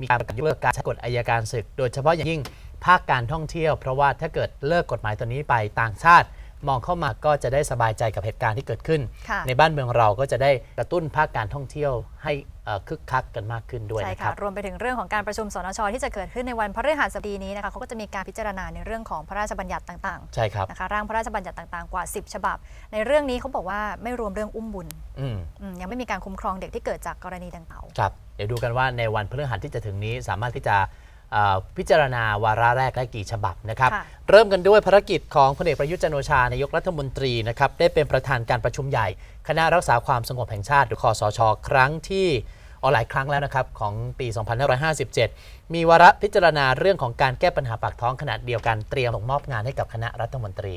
มีการประกาศยกเลิกการใช้กฎอัยการศึกโดยเฉพาะอย่างยิ่งภาคการท่องเที่ยวเพราะว่าถ้าเกิดเลิกกฎหมายตัวนี้ไปต่างชาติมองเข้ามาก็จะได้สบายใจกับเหตุการณ์ที่เกิดขึ้นในบ้านเมืองเราก็จะได้กระตุ้นภาคการท่องเที่ยวให้คึกคักกันมากขึ้นด้วยใช่ค่ะรวมไปถึงเรื่องของการประชุมสนช.ที่จะเกิดขึ้นในวันพฤหัสบดีนี้นะคะเขาก็จะมีการพิจารณาในเรื่องของพระราชบัญญัติต่างๆใช่ครับนะคะร่างพระราชบัญญัติต่างๆกว่า10ฉบับในเรื่องนี้เขาบอกว่าไม่รวมเรื่องอุ้มบุญยังไม่มีการคุ้มครองเด็กที่เกิดจากกรณีดังกล่าวครับเดี๋ยวดูกันว่าในวันพฤหัสที่จะถึงนี้สามารถที่จะพิจารณาวาระแรกได้กี่ฉบับนะครับเริ่มกันด้วยภารกิจของพลเอกประยุทธ์จันทร์โอชานายกรัฐมนตรีนะครับได้เป็นประธานการประชุมใหญ่คณะรักษาความสงบแห่งชาติหรือคสช.ครั้งที่หลายครั้งแล้วนะครับของปี 2557 มีวาระพิจารณาเรื่องของการแก้ปัญหาปากท้องขณะเดียวกันเตรียมส่งมอบงานให้กับคณะรัฐมนตรี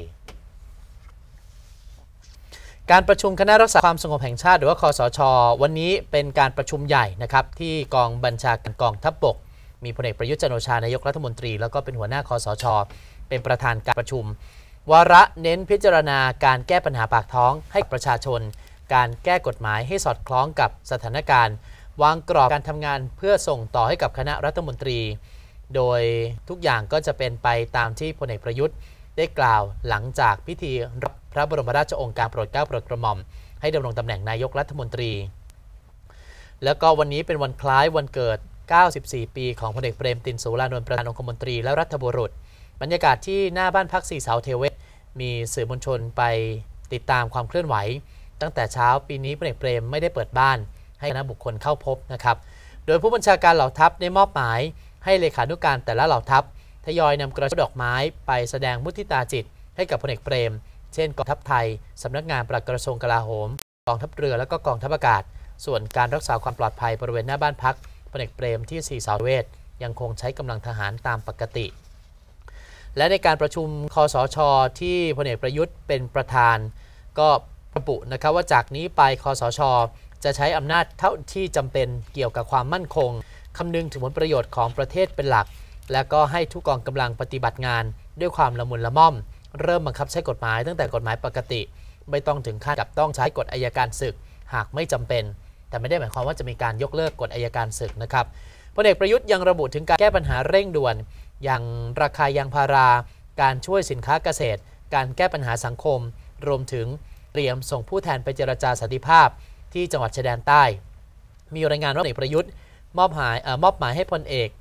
การประชุมคณะรักษาความสงบแห่งชาติหรือว่าคสช.วันนี้เป็นการประชุมใหญ่นะครับที่กองบัญชาการกองทัพบกมีพลเอกประยุทธ์จันทร์โอชานายกรัฐมนตรีแล้วก็เป็นหัวหน้าคสช.เป็นประธานการประชุมวาระเน้นพิจารณาการแก้ปัญหาปากท้องให้ประชาชนการแก้กฎหมายให้สอดคล้องกับสถานการณ์วางกรอบการทำงานเพื่อส่งต่อให้กับคณะรัฐมนตรีโดยทุกอย่างก็จะเป็นไปตามที่พลเอกประยุทธ์ได้กล่าวหลังจากพิธีรับพระบรมราชโองการโปรดเกล้าโปรดกระหม่อมให้ดำรงตำแหน่งนายกรัฐมนตรีแล้วก็วันนี้เป็นวันคล้ายวันเกิด94 ปีของพลเอกเปรมติณ สูรานนท์ประธานองคมนตรีและรัฐบุรุษบรรยากาศที่หน้าบ้านพัก4เสาเทเวศมีสื่อมวลชนไปติดตามความเคลื่อนไหวตั้งแต่เช้าปีนี้พลเอกเปรมไม่ได้เปิดบ้านให้คณะบุคคลเข้าพบนะครับโดยผู้บัญชาการเหล่าทัพได้มอบหมายให้เลขานุการแต่ละเหล่าทัพทยอยนำกระเช้าดอกไม้ไปแสดงมุทิตาจิตให้กับพลเอกเปรมเช่นกองทัพไทยสำนักงานปลัดกระทรวงกลาโหมกองทัพเรือและก็กองทัพอากาศส่วนการรักษาความปลอดภัยบริเวณหน้าบ้านพักพลเอกเปรมที่4เสาเวทยังคงใช้กำลังทหารตามปกติและในการประชุมคสช.ที่พลเอกประยุทธ์เป็นประธานก็ระบุนะครับว่าจากนี้ไปคสช.จะใช้อำนาจเท่าที่จำเป็นเกี่ยวกับความมั่นคงคำนึงถึงผลประโยชน์ของประเทศเป็นหลักและก็ให้ทุกกองกำลังปฏิบัติงานด้วยความละมุนละม่อมเริ่มบังคับใช้กฎหมายตั้งแต่กฎหมายปกติไม่ต้องถึงขั้นกับต้องใช้กฎอัยการศึกหากไม่จำเป็นแต่ไม่ได้หมายความว่าจะมีการยกเลิกกฎอัยการศึกนะครับพลเอกประยุทธ์ยังระบุถึงการแก้ปัญหาเร่งด่วนอย่างราคายางพาราการช่วยสินค้าเกษตรการแก้ปัญหาสังคมรวมถึงเตรียมส่งผู้แทนไปเจรจาสันติภาพที่จังหวัดชายแดนใต้มีรายงานว่าพลเอกประยุทธ์มอบหมายให้พลเอก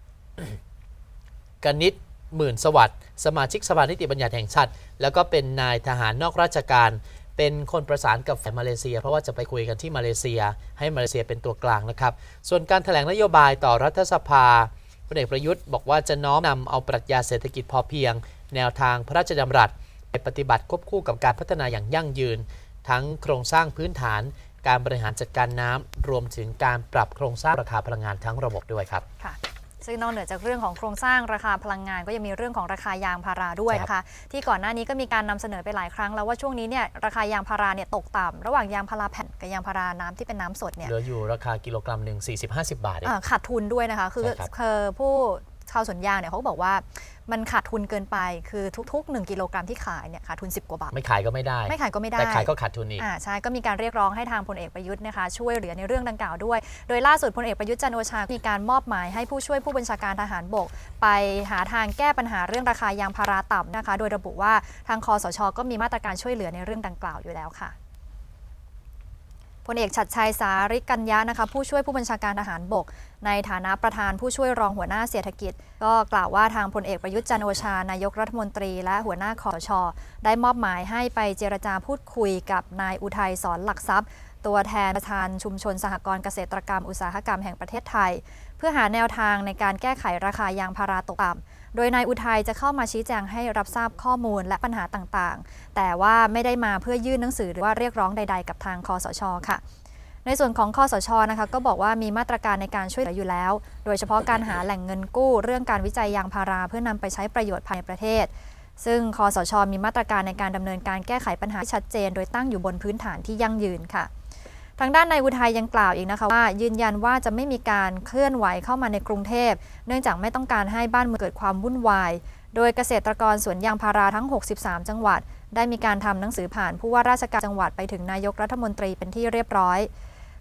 กนิษฐ์ หมื่นสวัสดิ์สมาชิกสภานิติบัญญัติแห่งชาติแล้วก็เป็นนายทหารนอกราชการเป็นคนประสานกับฝ่ายมาเลเซียเพราะว่าจะไปคุยกันที่มาเลเซียให้มาเลเซียเป็นตัวกลางนะครับส่วนการแถลงนโยบายต่อรัฐสภาพลเอกประยุทธ์บอกว่าจะน้อมนำเอาปรัชญาเศรษฐกิจพอเพียงแนวทางพระราชดำรัสไปปฏิบัติควบคู่กับการพัฒนาอย่างยั่งยืนทั้งโครงสร้างพื้นฐานการบริหารจัดการน้ำรวมถึงการปรับโครงสร้างราคาพลังงานทั้งระบบด้วยครับซึ่งนอกเหนือจากเรื่องของโครงสร้างราคาพลังงานก็ยังมีเรื่องของราคายางพาราด้วยนะคะที่ก่อนหน้านี้ก็มีการนำเสนอไปหลายครั้งแล้วว่าช่วงนี้เนี่ยราคายางพาราเนี่ยตกต่ำระหว่างยางพาราแผ่นกับยางพาราน้ำที่เป็นน้ำสดเนี่ยเหลืออยู่ราคากิโลกรัมหนึ่ง40-50 บาทขาดทุนด้วยนะคะคือผู้ชาวสวนยางเนี่ยเขาบอกว่ามันขาดทุนเกินไปคือทุกๆ1กิโลกรัมที่ขายเนี่ยขาดทุน10 กว่าบาทไม่ขายก็ไม่ได้แต่ขายก็ขาดทุนอีกใช่ก็มีการเรียกร้องให้ทางพลเอกประยุทธ์นะคะช่วยเหลือในเรื่องดังกล่าวด้วยโดยล่าสุดพลเอกประยุทธ์จันทร์โอชามีการมอบหมายให้ผู้ช่วยผู้บัญชาการทหารบกไปหาทางแก้ปัญหาเรื่องราคายางพาราต่ำนะคะโดยระบุว่าทางคสช.ก็มีมาตรการช่วยเหลือในเรื่องดังกล่าวอยู่แล้วค่ะพลเอกฉัตรชัยสาริกัญญะนะคะผู้ช่วยผู้บัญชาการทหารบกในฐานะประธานผู้ช่วยรองหัวหน้าเศรษฐกิจก็กล่าวว่าทางพลเอกประยุทธ์จันทร์โอชานายกรัฐมนตรีและหัวหน้าคสช.ได้มอบหมายให้ไปเจรจาพูดคุยกับนายอุทัยสอนหลักทรัพย์ตัวแทนประธานชุมชนสหกรณ์เกษตรกรรมอุตสาหกรรมแห่งประเทศไทยเพื่อหาแนวทางในการแก้ไขราคายางพาราตกต่ำโดยนายอุทัยจะเข้ามาชี้แจงให้รับทราบข้อมูลและปัญหาต่างๆแต่ว่าไม่ได้มาเพื่อยื่นหนังสือหรือว่าเรียกร้องใดๆกับทางคสช.ค่ะในส่วนของคสช.นะคะก็บอกว่ามีมาตรการในการช่วยเหลืออยู่แล้วโดยเฉพาะการหาแหล่งเงินกู้เรื่องการวิจัยยางพาราเพื่อนำไปใช้ประโยชน์ภายในประเทศซึ่งคสช.มีมาตรการในการดำเนินการแก้ไขปัญหาที่ชัดเจนโดยตั้งอยู่บนพื้นฐานที่ยั่งยืนค่ะทางด้านนายอุทัยยังกล่าวอีกนะคะว่ายืนยันว่าจะไม่มีการเคลื่อนไหวเข้ามาในกรุงเทพเนื่องจากไม่ต้องการให้บ้านเมืองเกิดความวุ่นวายโดยเกษตรกรสวนยางพาราทั้ง63จังหวัดได้มีการทำหนังสือผ่านผู้ว่าราชการจังหวัดไปถึงนายกรัฐมนตรีเป็นที่เรียบร้อย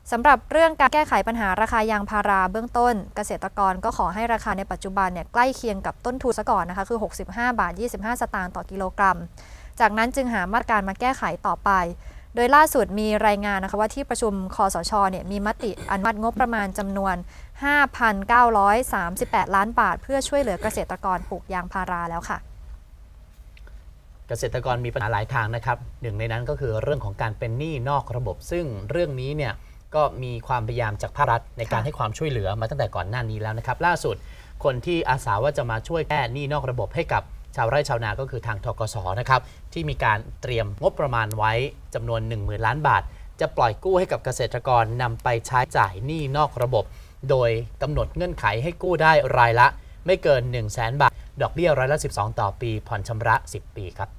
สำหรับเรื่องการแก้ไขปัญหาราคายางพาราเบื้องต้นเกษตรกรก็ขอให้ราคาในปัจจุบันเนี่ยใกล้เคียงกับต้นทุนซะก่อนนะคะคือ65 บาท 25 สตางค์ต่อกิโลกรัมจากนั้นจึงหามาตรการมาแก้ไขต่อไปโดยล่าสุดมีรายงานนะคะว่าที่ประชุมคสช.เนี่ยมีมติอนุมัติงบประมาณจำนวน 5,938 ล้านบาทเพื่อช่วยเหลือเกษตรกรปลูกยางพาราแล้วค่ะเกษตรกรมีปัญหาหลายทางนะครับหนึ่งในนั้นก็คือเรื่องของการเป็นหนี้นอกระบบ ซึ่งเรื่องนี้เนี่ยก็มีความพยายามจากภาครัฐในการให้ความช่วยเหลือมาตั้งแต่ก่อนหน้านี้แล้วนะครับล่าสุดคนที่อาสาว่าจะมาช่วยแก้หนี้นอกระบบให้กับชาวไร่ชาวนาก็คือทางธกส.นะครับที่มีการเตรียมงบประมาณไว้จำนวน 10,000 ล้านบาทจะปล่อยกู้ให้กับเกษตรกรนำไปใช้จ่ายหนี้นอกระบบโดยกำหนดเงื่อนไขให้กู้ได้รายละไม่เกิน 100,000 บาทดอกเบี้ยร้อยละ 12 ต่อปีผ่อนชำระ 10 ปีครับ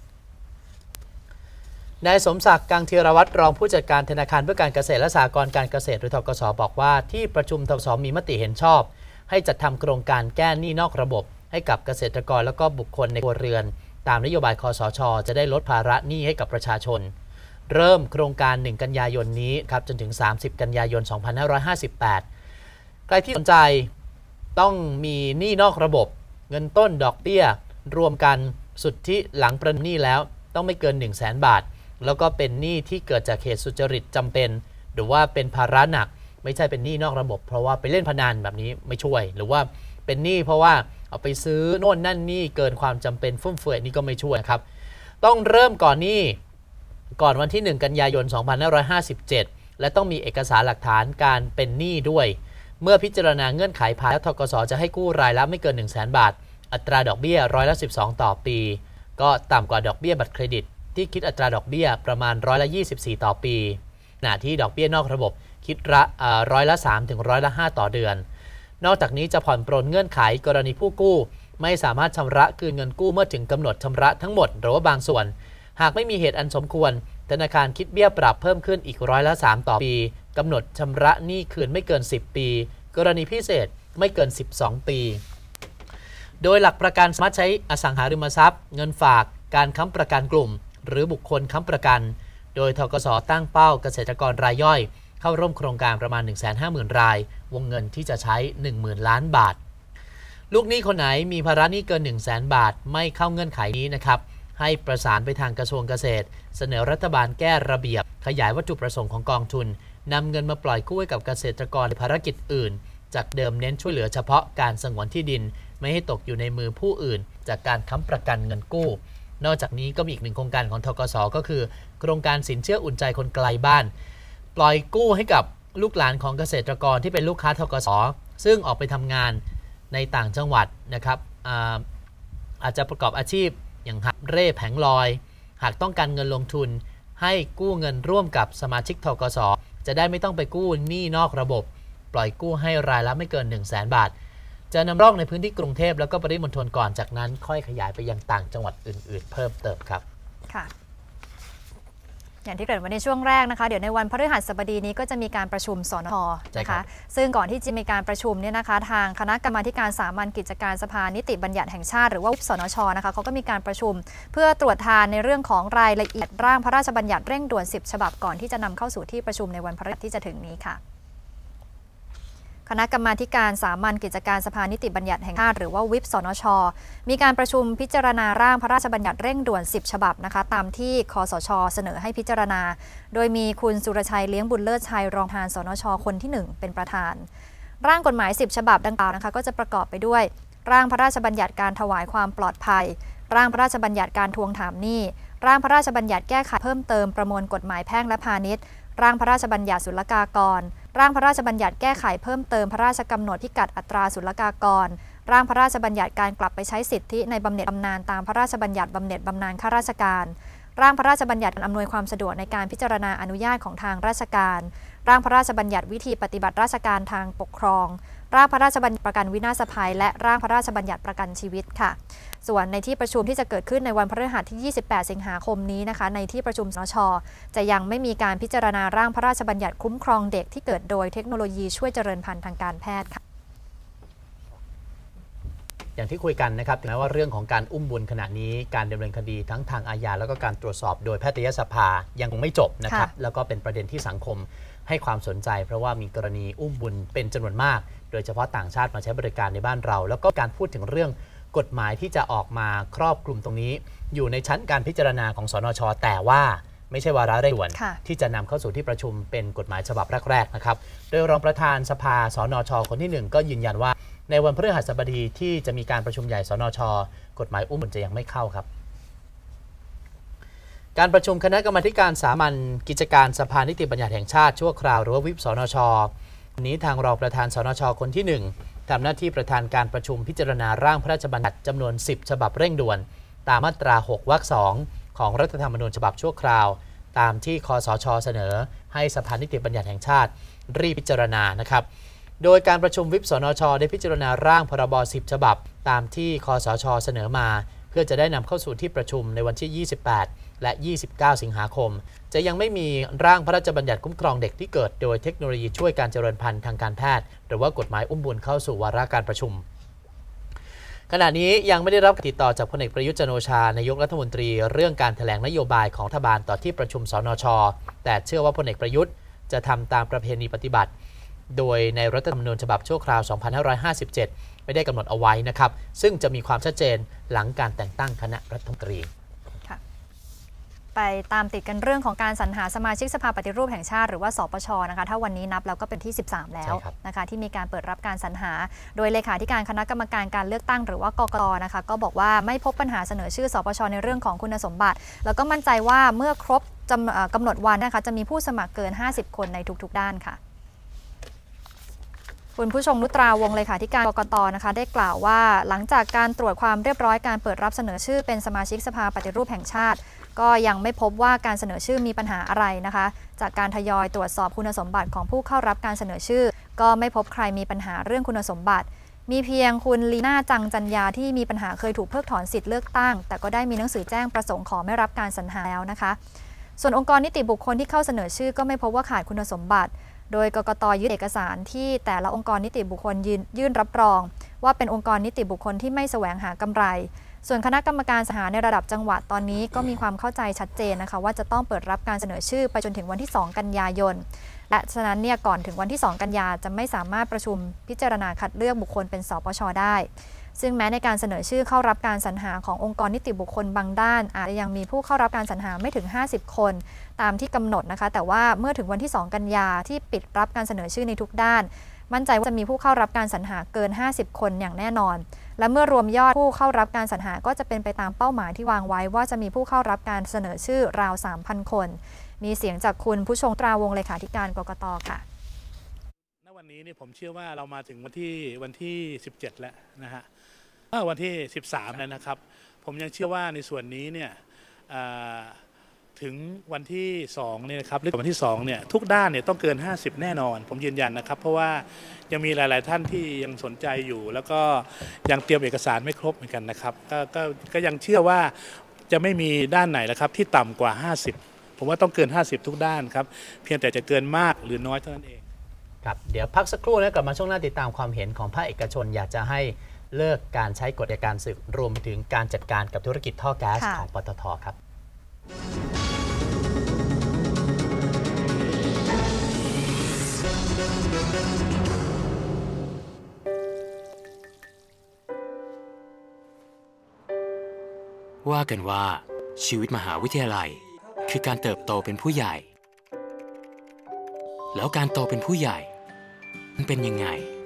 นายสมศักดิ์ กังธีรวัตรรองผู้จัดการธนาคารเพื่อการเกษตรและสหกรณ์การเกษตรหรือธกส.บอกว่าที่ประชุมธกส.มีมติเห็นชอบให้จัดทำโครงการแก้หนี้นอกระบบให้กับเกษตรกรและก็บุคคลในครัวเรือนตามนโยบายคสช.จะได้ลดภาระหนี้ให้กับประชาชนเริ่มโครงการ1 กันยายนนี้ครับจนถึง30 กันยายน 2558ใครที่สนใจต้องมีหนี้นอกระบบเงินต้นดอกเบี้ยรวมกันสุทธิหลังประนอมหนี้แล้วต้องไม่เกิน 100,000 บาทแล้วก็เป็นหนี้ที่เกิดจากเหตุสุจริตจำเป็นหรือว่าเป็นภาระหนักไม่ใช่เป็นหนี้นอกระบบเพราะว่าไปเล่นพนันแบบนี้ไม่ช่วยหรือว่าเป็นหนี้เพราะว่าเอาไปซื้อโน่นนั่นนี่เกินความจำเป็นฟุ่มเฟือยนี่ก็ไม่ช่วยครับต้องเริ่มก่อนหนี้ก่อนวันที่1 กันยายน 2557และต้องมีเอกสารหลักฐานการเป็นหนี้ด้วยเมื่อพิจารณาเงื่อนไขภายธกส.จะให้กู้รายละไม่เกิน 100,000 บาทอัตราดอกเบี้ยร้อยละ 12 ต่อปีก็ต่ำกว่าดอกเบี้ยบัตรเครดิตที่คิดอัตราดอกเบี้ยประมาณร้อยละ 24 ต่อปีขณะที่ดอกเบี้ยนอกระบบคิดร้อยละ 3 ถึงร้อยละ 5 ต่อเดือนนอกจากนี้จะผ่อนปรนเงื่อนไขกรณีผู้กู้ไม่สามารถชำระคืนเงินกู้เมื่อถึงกำหนดชำระทั้งหมดหรือว่าบางส่วนหากไม่มีเหตุอันสมควรธนาคารคิดเบี้ยปรับเพิ่มขึ้นอีกร้อยละ 3 ต่อปีกำหนดชำระหนี้คืนไม่เกิน 10 ปีกรณีพิเศษไม่เกิน 12 ปีโดยหลักประกันสามารถใช้อสังหาริมทรัพย์เงินฝากการค้ำประกันกลุ่มหรือบุคคลค้ำประกันโดยธกส.ตั้งเป้าเกษตรกรรายย่อยเข้าร่วมโครงการประมาณ 150,000 รายวงเงินที่จะใช้ 10,000 ล้านบาทลูกหนี้คนไหนมีภาระหนี้เกิน 100,000 บาทไม่เข้าเงื่อนไขนี้นะครับให้ประสานไปทางกระทรวงเกษตรเสนอรัฐบาลแก้ระเบียบขยายวัตถุประสงค์ของกองทุนนำเงินมาปล่อยกู้ให้กับเกษตรกรในภารกิจอื่นจากเดิมเน้นช่วยเหลือเฉพาะการสงวนที่ดินไม่ให้ตกอยู่ในมือผู้อื่นจากการค้ำประกันเงินกู้นอกจากนี้ก็มีอีกหนึ่งโครงการของธกส.ก็คือโครงการสินเชื่ออุ่นใจคนไกลบ้านปล่อยกู้ให้กับลูกหลานของเกษตรกรที่เป็นลูกค้าธกส.ซึ่งออกไปทำงานในต่างจังหวัดนะครับอาจจะประกอบอาชีพอย่างหักเร่แผงลอยหากต้องการเงินลงทุนให้กู้เงินร่วมกับสมาชิกธกส.จะได้ไม่ต้องไปกู้หนี้นอกระบบปล่อยกู้ให้รายละไม่เกิน 100,000 บาทจะนำร่องในพื้นที่กรุงเทพแล้วก็ปริมณฑลก่อนจากนั้นค่อยขยายไปยังต่างจังหวัดอื่นๆเพิ่มเติมครับค่ะอย่างที่เกริ่นไว้ในช่วงแรกนะคะเดี๋ยวในวันพฤหัสบดีนี้ก็จะมีการประชุมสนช.นะคะซึ่งก่อนที่จะมีการประชุมเนี่ยนะคะทางคณะกรรมาธิการสามัญกิจการสภานิติบัญญัติแห่งชาติหรือว่าสนช.นะคะเขาก็มีการประชุมเพื่อตรวจทานในเรื่องของรายละเอียดร่างพระราชบัญญัติเร่งด่วน10 ฉบับก่อนที่จะนำเข้าสู่ที่ประชุมในวันพฤหัสที่จะถึงนี้ค่ะคณะกรรมาการสามัญกิจการสภานิติบัญญัติแห่งชาติหรือว่าวิปสนช.มีการประชุมพิจารณาร่างพระราชบัญญัติเร่งด่วน10 ฉบับนะคะตามที่คสช.เสนอให้พิจารณาโดยมีคุณสุรชัยเลี้ยงบุญเลิศชัยรองประธานสนช.คนที่1เป็นประธานร่างกฎหมาย10 ฉบับดังกล่าวนะคะก็จะประกอบไปด้วยร่างพระราชบัญญัติการถวายความปลอดภัยร่างพระราชบัญญัติการทวงถามหนี้ร่างพระราชบัญญัติแก้ไขเพิ่มเติมประมวลกฎหมายแพ่งและพาณิชย์ร่างพระราชบัญญัติศุลกากรร่างพระราชบัญญัติแก้ไขเพิ่มเติมพระราชกำหนดพิกัดอัตราศุลกากรร่างพระราชบัญญัติการกลับไปใช้สิทธิในบำเหน็จบำนาญตามพระราชบัญญัติบำเหน็จบำนาญข้าราชการร่างพระราชบัญญัติอำนวยความสะดวกในการพิจารณาอนุญาตของทางราชการร่างพระราชบัญญัติวิธีปฏิบัติราชการทางปกครองร่างพระราชบัญญัติประกันวินาศภัยและร่างพระราชบัญญัติประกันชีวิตค่ะส่วนในที่ประชุมที่จะเกิดขึ้นในวันพฤหัสที่ 28 สิงหาคมนี้นะคะในที่ประชุมสนช.จะยังไม่มีการพิจารณาร่างพระราชบัญญัติคุ้มครองเด็กที่เกิดโดยเทคโนโลยีช่วยเจริญพันธุ์ทางการแพทย์ค่ะอย่างที่คุยกันนะครับถึงแม้ว่าเรื่องของการอุ้มบุญขณะนี้การดำเนินคดีทั้งทางอาญาแล้วก็การตรวจสอบโดยแพทยสภายังคงไม่จบนะครับแล้วก็เป็นประเด็นที่สังคมให้ความสนใจเพราะว่ามีกรณีอุ้มบุญเป็นจำนวนมากโดยเฉพาะต่างชาติมาใช้บริการในบ้านเราแล้วก็การพูดถึงเรื่องกฎหมายที่จะออกมาครอบคลุมตรงนี้อยู่ในชั้นการพิจารณาของสนช.แต่ว่าไม่ใช่วาระเร่งด่วนที่จะนำเข้าสู่ที่ประชุมเป็นกฎหมายฉบับแรกๆนะครับโดยรองประธานสภาสนช.คนที่1ก็ยืนยันว่าในวันพฤหัสบดีที่จะมีการประชุมใหญ่สนช.กฎหมายอุ้มบุญจะยังไม่เข้าครับการประชุมคณะกรรมาการสามัญกิจการสภานิติบัญญัติแห่งชาติชั่วคราวหรือว่าวิปสนช.วันนี้ทางรองประธานสนช.คนที่1ทำหน้าที่ประธานการประชุมพิจารณาร่างพระราชบัญญัติจำนวน10ฉบับเร่งด่วนตามมาตรา6วรรค2ของรัฐธรรมนูญฉบับชั่วคราวตามที่คสช.เสนอให้สภานิติบัญญัติแห่งชาติรีบพิจารณานะครับโดยการประชุมวิปสนช.ได้พิจารณาร่างพรบ10ฉบับตามที่คสช.เสนอมาเพื่อจะได้นำเข้าสู่ที่ประชุมในวันที่28และ29สิงหาคมจะยังไม่มีร่างพระราชบัญญัติคุ้มครองเด็กที่เกิดโดยเทคโนโลยีช่วยการเจริญพันธุ์ทางการแพทย์หรือว่ากฎหมายอุ้มบุญเข้าสู่วาระการประชุมขณะนี้ยังไม่ได้รับติดต่อจากพลเอกประยุทธ์จันทร์โอชานายกรัฐมนตรีเรื่องการแถลงนโยบายของรัฐบาลต่อที่ประชุมสนช.แต่เชื่อว่าพลเอกประยุทธ์จะทำตามประเพณีปฏิบัติโดยในรัฐธรรมนูญฉบับชั่วคราว 2557 ไม่ได้กำหนดเอาไว้นะครับซึ่งจะมีความชัดเจนหลังการแต่งตั้งคณะรัฐมนตรีไปตามติดกันเรื่องของการสรรหาสมาชิกสภาปฏิรูปแห่งชาติหรือว่าสปช.นะคะถ้าวันนี้นับแล้วก็เป็นที่13แล้วนะคะที่มีการเปิดรับการสรรหาโดยเลขาธิการคณะกรรมการการเลือกตั้งหรือว่ากกต.นะคะก็บอกว่าไม่พบปัญหาเสนอชื่อสปช.ในเรื่องของคุณสมบัติแล้วก็มั่นใจว่าเมื่อครบกำหนดวันนะคะจะมีผู้สมัครเกิน50คนในทุกๆด้านค่ะคุณผู้ชมนุตราวงศ์เลขาธิการกกต.นะคะได้กล่าวว่าหลังจากการตรวจความเรียบร้อยการเปิดรับเสนอชื่อเป็นสมาชิกสภาปฏิรูปแห่งชาติก็ยังไม่พบว่าการเสนอชื่อมีปัญหาอะไรนะคะจากการทยอยตรวจสอบคุณสมบัติของผู้เข้ารับการเสนอชื่อก็ไม่พบใครมีปัญหาเรื่องคุณสมบัติมีเพียงคุณลีน่าจังจัญญาที่มีปัญหาเคยถูกเพิกถอนสิทธิ์เลือกตั้งแต่ก็ได้มีหนังสือแจ้งประสงค์ขอไม่รับการสรรหาแล้วนะคะส่วนองค์กรนิติบุคคลที่เข้าเสนอชื่อก็ไม่พบว่าขาดคุณสมบัติโดยกกต.ยึดเอกสารที่แต่ละองค์กรนิติบุคคลยื่นรับรองว่าเป็นองค์กรนิติบุคคลที่ไม่แสวงหากำไรส่วนคณะกรรมการสหาในระดับจังหวัดตอนนี้ก็มีความเข้าใจชัดเจนนะคะว่าจะต้องเปิดรับการเสนอชื่อไปจนถึงวันที่2กันยายนและฉะนั้นเนี่ยก่อนถึงวันที่2กันยาจะไม่สามารถประชุมพิจารณาคัดเลือกบุคคลเป็นสปช.ได้ซึ่งแม้ในการเสนอชื่อเข้ารับการสรรหาขององค์กรนิติบุคคลบางด้านอาจจะยังมีผู้เข้ารับการสรรหาไม่ถึง50คนตามที่กำหนดนะคะแต่ว่าเมื่อถึงวันที่2กันยาที่ปิดรับการเสนอชื่อในทุกด้านมั่นใจว่าจะมีผู้เข้ารับการสรรหาเกิน50คนอย่างแน่นอนและเมื่อรวมยอดผู้เข้ารับการสรรหาก็จะเป็นไปตามเป้าหมายที่วางไว้ว่าจะมีผู้เข้ารับการเสนอชื่อราว 3,000 คนมีเสียงจากคุณผู้ชงตราวงศ์เลขาธิการกกต.ค่ะณวันนี้นี่ผมเชื่อว่าเรามาถึงวันที่17แล้วนะฮะวันที่13แล้วนะครับผมยังเชื่อว่าในส่วนนี้เนี่ยถึงวันที่2เนี่ยนะครับหรือวันที่2เนี่ยทุกด้านเนี่ยต้องเกิน50แน่นอนผมยืนยันนะครับเพราะว่ายังมีหลายๆท่านที่ยังสนใจอยู่แล้วก็ยังเตรียมเอกสารไม่ครบเหมือนกันนะครับก็ยังเชื่อว่าจะไม่มีด้านไหนแล้วครับที่ต่ำกว่า50ผมว่าต้องเกิน50ทุกด้านครับเพียงแต่จะเกินมากหรือน้อยเท่านั้นเองครับเดี๋ยวพักสักครู่นะกลับมาช่วงหน้าติดตามความเห็นของภาคเอกชนอยากจะให้เลิกการใช้กฎอัยการศึกรวมถึงการจัดการกับธุรกิจท่อแก๊สของปตท.ครับว่ากันว่าชีวิตมหาวิทยาลัยคือการเติบโตเป็นผู้ใหญ่แล้วการโตเป็นผู้ใหญ่มันเป็นยังไง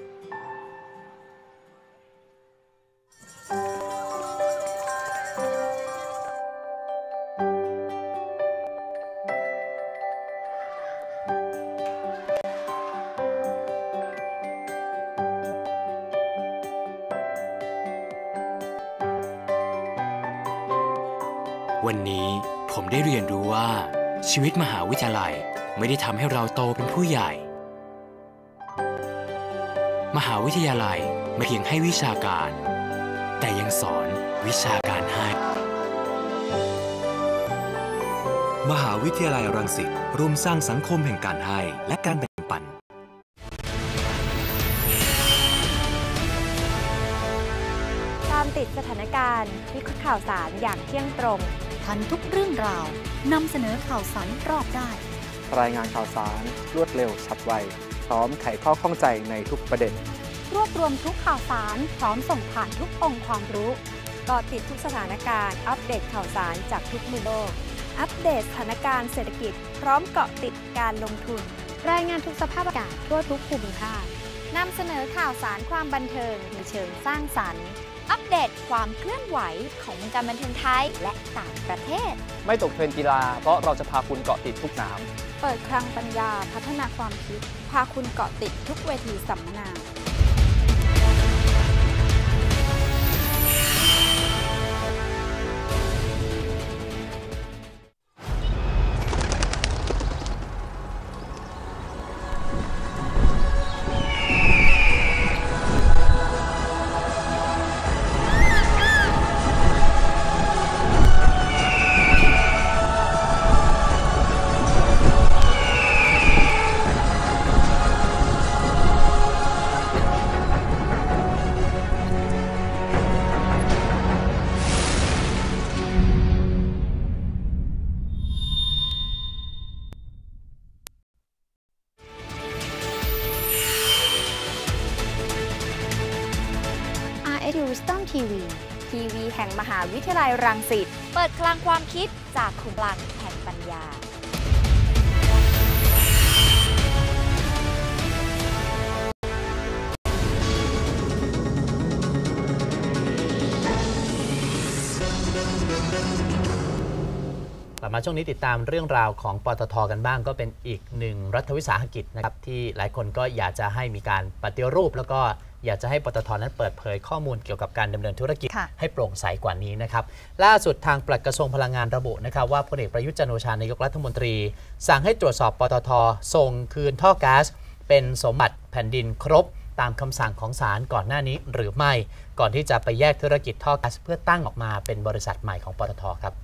วันนี้ผมได้เรียนรู้ว่าชีวิตมหาวิทยาลัยไม่ได้ทำให้เราโตเป็นผู้ใหญ่มหาวิทยาลัยไม่เพียงให้วิชาการแต่ยังสอนวิชาการให้มหาวิทยาลัยรังสิตร่วมสร้างสังคมแห่งการให้และการแบ่งปันามติดสถานการณ์วิเคราะห์ข่าวสารอย่างเที่ยงตรงทันทุกเรื่องราวนำเสนอข่าวสารรอบด้านรายงานข่าวสารรวดเร็วฉับไวพร้อมไขข้อข้องใจในทุกประเด็นรวบรวมทุกข่าวสารพร้อมส่งผ่านทุกองค์ความรู้เกาะติดทุกสถานการณ์อัปเดตข่าวสารจากทุกมุมโลกอัปเดตสถานการณ์เศรษฐกิจพร้อมเกาะติดการลงทุนรายงานทุกสภาพอากาศทั่วทุกภูมิภาคนำเสนอข่าวสารความบันเทิงในเชิงสร้างสรรค์อัปเดตความเคลื่อนไหวของวงการบันเทิงไทยและต่างประเทศไม่ตกเทรนด์กีฬาเพราะเราจะพาคุณเกาะติดทุกสนามเปิดคลังปัญญาพัฒนาความคิดพาคุณเกาะติดทุกเวทีสัมมนาทีวีแห่งมหาวิทยาลัยรังสิตเปิดคลังความคิดจากขุมพลังแห่งปัญญาลับมาช่วงนี้ติดตามเรื่องราวของปตท.กันบ้างก็เป็นอีกหนึ่งรัฐวิสาหกิจนะครับที่หลายคนก็อยากจะให้มีการปฏิรูปแล้วก็อยากจะให้ปตท.นั้นเปิดเผยข้อมูลเกี่ยวกับการดำเนินธุรกิจให้โปร่งใสกว่านี้นะครับล่าสุดทางปลัดกระทรวงพลังงานระบุนะครับว่าพลเอกประยุทธ์จันทร์โอชานายกรัฐมนตรีสั่งให้ตรวจสอบปตท.ส่งคืนท่อก๊าซเป็นสมบัติแผ่นดินครบตามคำสั่งของศาลก่อนหน้านี้หรือไม่ก่อนที่จะไปแยกธุรกิจท่อก๊าซเพื่อตั้งออกมาเป็นบริษัทใหม่ของปตท.ครับ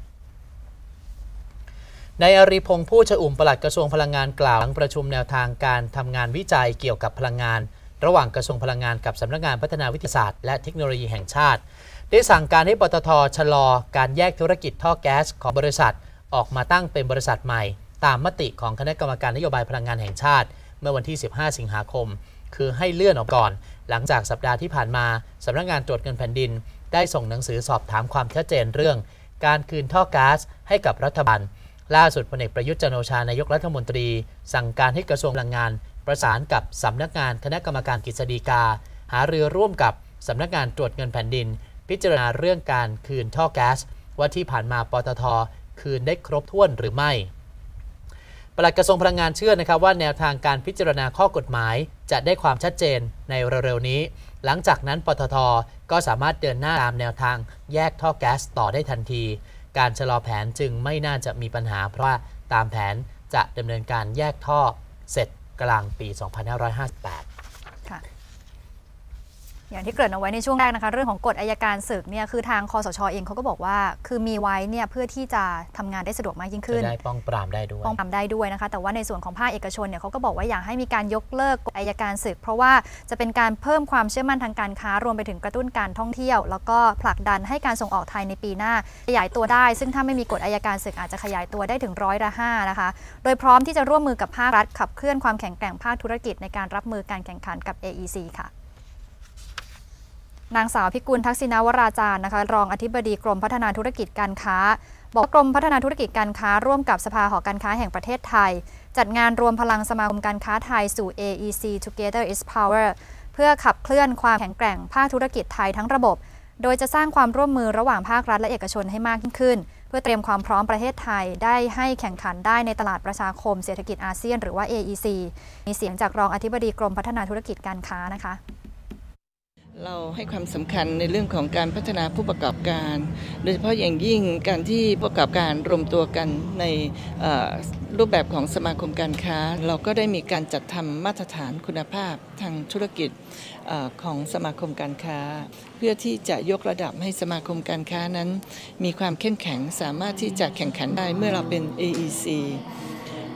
นายอริพงษ์ผู้ชอุ่มปลัดกระทรวงพลังงานกล่าวหลังประชุมแนวทางการทำงานวิจัยเกี่ยวกับพลังงานระหว่างกระทรวงพลังงานกับสำนักงานพัฒนาวิทยาศาสตร์และเทคโนโลยีแห่งชาติได้สั่งการให้ปตท.ชะลอการแยกธุรกิจท่อแก๊สของบริษัทออกมาตั้งเป็นบริษัทใหม่ตามมติของคณะกรรมการนโยบายพลังงานแห่งชาติเมื่อวันที่ 15 สิงหาคมคือให้เลื่อนออกก่อนหลังจากสัปดาห์ที่ผ่านมาสำนักงานตรวจเงินแผ่นดินได้ส่งหนังสือสอบถามความชัดเจนเรื่องการคืนท่อก๊าซให้กับรัฐบาลล่าสุดพลเอกประยุทธ์จันทร์โอชานายกรัฐมนตรีสั่งการให้กระทรวงพลังงานประสานกับสำนักงานคณะกรรมการกฤษฎีกาหารือร่วมกับสำนักงานตรวจเงินแผ่นดินพิจารณาเรื่องการคืนท่อแก๊สว่าที่ผ่านมาปตท.คืนได้ครบถ้วนหรือไม่ปลัดกระทรวงพลังงานเชื่อนะครับว่าแนวทางการพิจารณาข้อกฎหมายจะได้ความชัดเจนในเร็วๆนี้หลังจากนั้นปตท.ก็สามารถเดินหน้าตามแนวทางแยกท่อแก๊สต่อได้ทันทีการชะลอแผนจึงไม่น่าจะมีปัญหาเพราะว่าตามแผนจะดำเนินการแยกท่อเสร็จกลางปี 2558 ค่ะอย่างที่เกริ่นเอาไว้ในช่วงแรกนะคะเรื่องของกฎอัยการศึกเนี่ยคือทางคสช.เองเขาก็บอกว่าคือมีไว้เนี่ยเพื่อที่จะทำงานได้สะดวกมากยิ่งขึ้นจะได้ป้องปรามได้ด้วยนะคะแต่ว่าในส่วนของภาคเอกชนเนี่ยเขาก็บอกว่าอยากให้มีการยกเลิกกฎอัยการศึกเพราะว่าจะเป็นการเพิ่มความเชื่อมั่นทางการค้ารวมไปถึงกระตุ้นการท่องเที่ยวแล้วก็ผลักดันให้การส่งออกไทยในปีหน้าขยายตัวได้ซึ่งถ้าไม่มีกฎอัยการศึกอาจจะขยายตัวได้ถึง5%นะคะโดยพร้อมที่จะร่วมมือกับภาครัฐขับเคลื่อนความแข็งแกร่งภาคธุรกิจในการรับมือการแข่งขันกับ AEC ค่ะนางสาวพิกุลทักษิณวราจารย์นะคะรองอธิบดีกรมพัฒนาธุรกิจการค้าบอกกรมพัฒนาธุรกิจการค้าร่วมกับสภาหอการค้าแห่งประเทศไทยจัดงานรวมพลังสมาคมการค้าไทยสู่ AEC Together is Power เพื่อขับเคลื่อนความแข็งแกร่งภาคธุรกิจไทยทั้งระบบโดยจะสร้างความร่วมมือระหว่างภาครัฐและเอกชนให้มากยิ่งขึ้นเพื่อเตรียมความพร้อมประเทศไทยได้ให้แข่งขันได้ในตลาดประชาคมเศรษฐกิจอาเซียนหรือว่า AEC มีเสียงจากรองอธิบดีกรมพัฒนาธุรกิจการค้านะคะเราให้ความสำคัญในเรื่องของการพัฒนาผู้ประกอบการโดยเฉพาะอย่างยิ่งการที่ผู้ประกอบการรวมตัวกันในรูปแบบของสมาคมการค้าเราก็ได้มีการจัดทำมาตรฐานคุณภาพทางธุรกิจของสมาคมการค้าเพื่อที่จะยกระดับให้สมาคมการค้านั้นมีความเข้มแข็งสามารถที่จะแข่งขันได้เมื่อเราเป็น AEC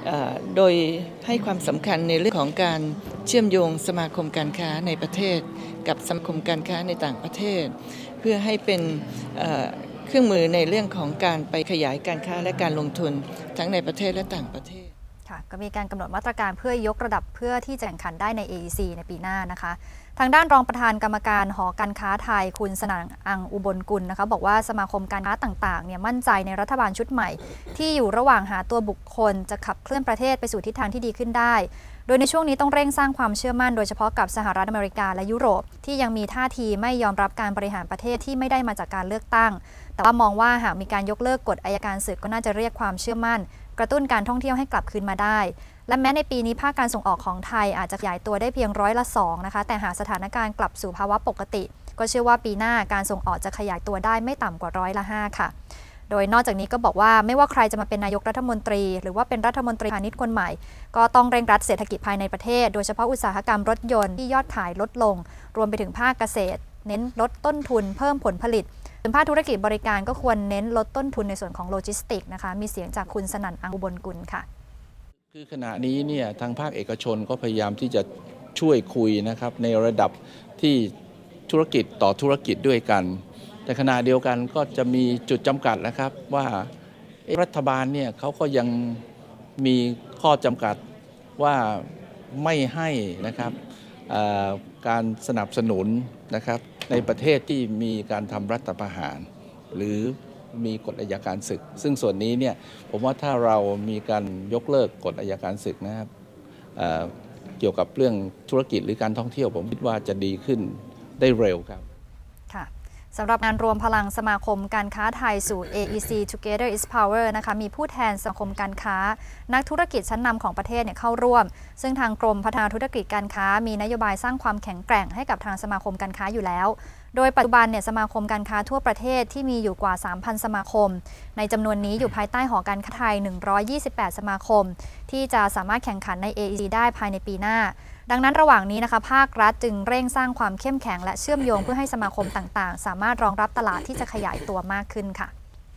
โดยให้ความสำคัญในเรื่องของการเชื่อมโยงสมาคมการค้าในประเทศกับสมาคมการค้าในต่างประเทศเพื่อให้เป็นเครื่องมือในเรื่องของการไปขยายการค้าและการลงทุนทั้งในประเทศและต่างประเทศค่ะก็มีการกำหนดมาตรการเพื่อยกระดับเพื่อที่จะแข่งขันได้ใน AEC ในปีหน้านะคะทางด้านรองประธานกรรมการหอการค้าไทยคุณสนั่นอังอุบลกุลนะคะบอกว่าสมาคมการค้าต่างๆเนี่ยมั่นใจในรัฐบาลชุดใหม่ที่อยู่ระหว่างหาตัวบุคคลจะขับเคลื่อนประเทศไปสู่ทิศทางที่ดีขึ้นได้โดยในช่วงนี้ต้องเร่งสร้างความเชื่อมั่นโดยเฉพาะกับสหรัฐอเมริกาและยุโรปที่ยังมีท่าทีไม่ยอมรับการบริหารประเทศที่ไม่ได้มาจากการเลือกตั้งแต่ว่ามองว่าหากมีการยกเลิกกฎอัยการศึกก็น่าจะเรียกความเชื่อมั่นกระตุ้นการท่องเที่ยวให้กลับคืนมาได้และแม้ในปีนี้ภาคการส่งออกของไทยอาจจะขยายตัวได้เพียง2%นะคะแต่หากสถานการณ์กลับสู่ภาวะปกติก็เชื่อว่าปีหน้าการส่งออกจะขยายตัวได้ไม่ต่ำกว่า5%ค่ะโดยนอกจากนี้ก็บอกว่าไม่ว่าใครจะมาเป็นนายกรัฐมนตรีหรือว่าเป็นรัฐมนตรีพาณิชย์คนใหม่ก็ต้องเร่งรัดเศรษฐกิจภายในประเทศโดยเฉพาะอุตสาหกรรมรถยนต์ที่ยอดขายลดลงรวมไปถึงภาคเกษตรเน้นลดต้นทุนเพิ่มผลผลิตส่วนภาคธุรกิจบริการก็ควรเน้นลดต้นทุนในส่วนของโลจิสติกส์นะคะมีเสียงจากคุณสนั่นอังอุบลกุลค่ะคือขณะนี้เนี่ยทางภาคเอกชนก็พยายามที่จะช่วยคุยนะครับในระดับที่ธุรกิจต่อธุรกิจด้วยกันแต่ขณะเดียวกันก็จะมีจุดจำกัดนะครับว่ารัฐบาลเนี่ยเขาก็ยังมีข้อจำกัดว่าไม่ให้นะครับการสนับสนุนนะครับในประเทศที่มีการทำรัฐประหารหรือมีกฎอัยการศึกซึ่งส่วนนี้เนี่ยผมว่าถ้าเรามีการยกเลิกกฎอัยการศึกนะครับเกี่ยวกับเรื่องธุรกิจหรือการท่องเที่ยวผมคิดว่าจะดีขึ้นได้เร็วครับค่ะสำหรับงานรวมพลังสมาคมการค้าไทยสู่ AEC Together is Power นะคะมีผู้แทนสมาคมการค้านักธุรกิจชั้นนำของประเทศเนี่ยเข้าร่วมซึ่งทางกรมพัฒนาธุรกิจการค้ามีนโยบายสร้างความแข็งแกร่งให้กับทางสมาคมการค้าอยู่แล้วโดยปัจจุบันเนี่ยสมาคมการค้าทั่วประเทศที่มีอยู่กว่า 3,000 สมาคมในจำนวนนี้อยู่ภายใต้หอการค้าไทย128 สมาคมที่จะสามารถแข่งขันใน AEC ได้ภายในปีหน้าดังนั้นระหว่างนี้นะคะภาครัฐจึงเร่งสร้างความเข้มแข็งและเชื่อมโยงเพื่อให้สมาคมต่างๆสามารถรองรับตลาดที่จะขยายตัวมากขึ้นค่ะ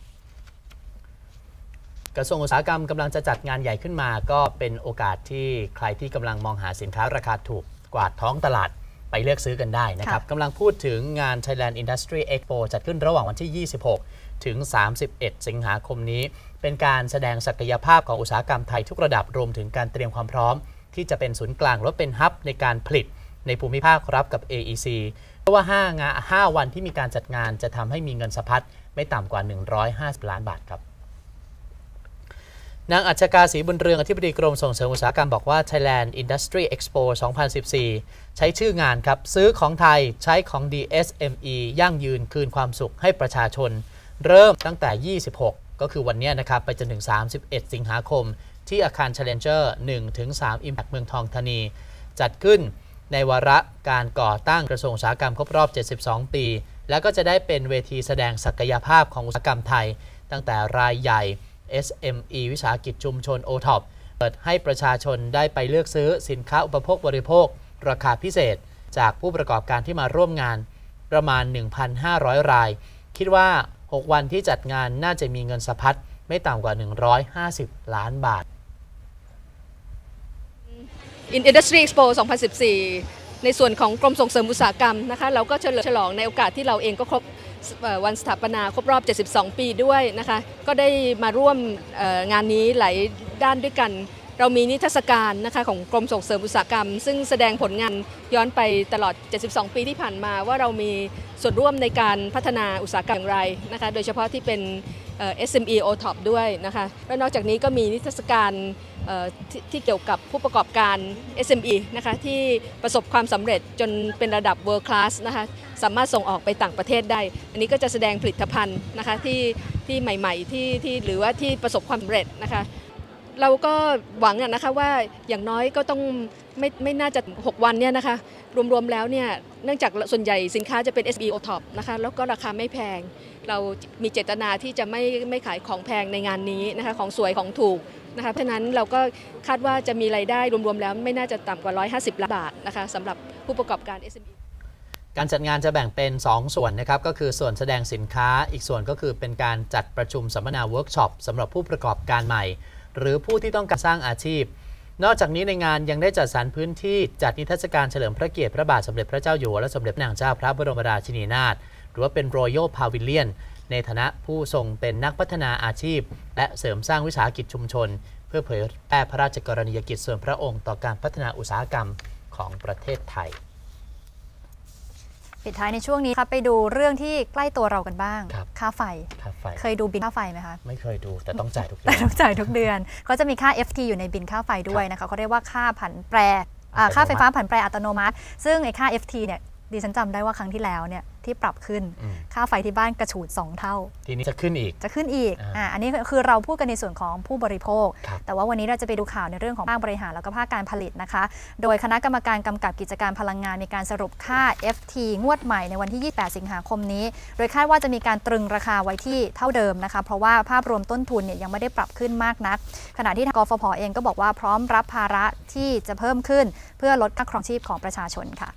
กระทรวงอุตสาหกรรมกำลังจะจัดงานใหญ่ขึ้นมาก็เป็นโอกาสที่ใครที่กำลังมองหาสินค้าราคาถูกกวาดท้องตลาดไปเลือกซื้อกันได้นะครับกำลังพูดถึงงาน Thailand Industry Expo จัดขึ้นระหว่างวันที่ 26 ถึง 31 สิงหาคมนี้เป็นการแสดงศักยภาพของอุตสาหกรรมไทยทุกระดับรวมถึงการเตรียมความพร้อมที่จะเป็นศูนย์กลางและเป็นฮับในการผลิตในภูมิภาครับกับ AEC เพราะว่า5 วันที่มีการจัดงานจะทำให้มีเงินสะพัดไม่ต่ำกว่า150 ล้านบาทครับนางอัชกาศรีบุญเรืองอธิบดีกรมส่งเสริมอุตสาหกรรมบอกว่า Thailand Industry Expo 2014 ใช้ชื่องานครับซื้อของไทยใช้ของดี SME ยั่งยืนคืนความสุขให้ประชาชนเริ่มตั้งแต่ 26 ก็คือวันนี้นะครับไปจนถึง 31 สิงหาคมที่อาคาร Challenger 1-3 Impact เมืองทองธานีจัดขึ้นในวาระการก่อตั้งกระทรวงอุตสาหกรรมครบรอบ 72 ปี แล้วก็จะได้เป็นเวทีแสดงศักยภาพของอุตสาหกรรมไทยตั้งแต่รายใหญ่ SME วิสาหกิจชุมชน OTOP เปิดให้ประชาชนได้ไปเลือกซื้อสินค้าอุปโภคบริโภคราคาพิเศษจากผู้ประกอบการที่มาร่วมงานประมาณ 1,500 รายคิดว่า 6 วันที่จัดงานน่าจะมีเงินสะพัดไม่ต่ำกว่า150 ล้านบาท Industry Expo 2014 ในส่วนของกรมส่งเสริมอุตสาหกรรมนะคะเราก็เฉลิมฉลองในโอกาสที่เราเองก็ครบวันสถาปนาครบรอบ 72 ปีด้วยนะคะก็ได้มาร่วมงานนี้หลายด้านด้วยกันเรามีนิทรรศการนะคะของกรมส่งเสริมอุตสาหกรรมซึ่งแสดงผลงานย้อนไปตลอด 72 ปีที่ผ่านมาว่าเรามีส่วนร่วมในการพัฒนาอุตสาหกรรมอย่างไรนะคะโดยเฉพาะที่เป็น SME OTOP ด้วยนะคะและนอกจากนี้ก็มีนิทรรศการที่เกี่ยวกับผู้ประกอบการ SME นะคะที่ประสบความสำเร็จจนเป็นระดับ World Class นะคะสามารถส่งออกไปต่างประเทศได้อันนี้ก็จะแสดงผลิตภัณฑ์นะคะที่ใหม่ๆที่หรือว่าที่ประสบความสำเร็จนะคะเราก็หวังนะคะว่าอย่างน้อยก็ต้องไม่น่าจะ6 วันเนี่ยนะคะรวมๆแล้วเนี่ยเนื่องจากส่วนใหญ่สินค้าจะเป็น SME OTOP นะคะแล้วก็ราคาไม่แพงเรามีเจตนาที่จะไม่ขายของแพงในงานนี้นะคะของสวยของถูกนะคะเพราะฉะนั้นเราก็คาดว่าจะมีรายได้รวมๆแล้วไม่น่าจะต่ำกว่า150 ล้านบาทนะคะสำหรับผู้ประกอบการ SME การจัดงานจะแบ่งเป็น 2 ส่วนนะครับก็คือส่วนแสดงสินค้าอีกส่วนก็คือเป็นการจัดประชุมสัมมนาเวิร์กช็อปสำหรับผู้ประกอบการใหม่หรือผู้ที่ต้องการสร้างอาชีพนอกจากนี้ในงานยังได้จัดสรรพื้นที่จัดนิทรรศการเฉลิมพระเกียรติพระบาทสมเด็จพระเจ้าอยู่หัวและสมเด็จพระนางเจ้าพระบรมราชินีนาถหรือว่าเป็น Royal Pavilion ในฐานะผู้ทรงเป็นนักพัฒนาอาชีพและเสริมสร้างวิสาหกิจชุมชนเพื่อเผยแพร่พระราชกรณียกิจส่วนพระองค์ต่อการพัฒนาอุตสาหกรรมของประเทศไทยปิดท้ายในช่วงนี้ครับไปดูเรื่องที่ใกล้ตัวเรากันบ้างค่าไฟเคยดูบินค่าไฟไหมคะไม่เคยดูแต่ต้องจ่ายทุกเดือนต้องจ่ายทุกเดือนเขาจะมีค่า FT อยู่ในบินค่าไฟด้วยนะคะเขาเรียกว่าค่าผันแปรค่าไฟฟ้าผันแปรอัตโนมัติซึ่งไอ้ค่า FT เนี่ยดิฉันจำได้ว่าครั้งที่แล้วเนี่ยที่ปรับขึ้นค่าไฟที่บ้านกระฉูด2 เท่าทีนี้จะขึ้นอีกอันนี้คือเราพูดกันในส่วนของผู้บริโภคแต่ว่าวันนี้เราจะไปดูข่าวในเรื่องของภาคบริหารแล้วก็ภาคการผลิตนะคะโดยคณะกรรมการกำกับกิจการพลังงานมีการสรุปค่า FT งวดใหม่ในวันที่28 สิงหาคมนี้โดยคาดว่าจะมีการตรึงราคาไว้ที่เท่าเดิมนะคะเพราะว่าภาพรวมต้นทุนเนี่ยยังไม่ได้ปรับขึ้นมากนักขณะที่ทางกฟผ.เองก็บอกว่าพร้อมรับภาระที่จะเพิ่มขึ้นเพื่อลดค่าครองชีพของประชาชนค่ะ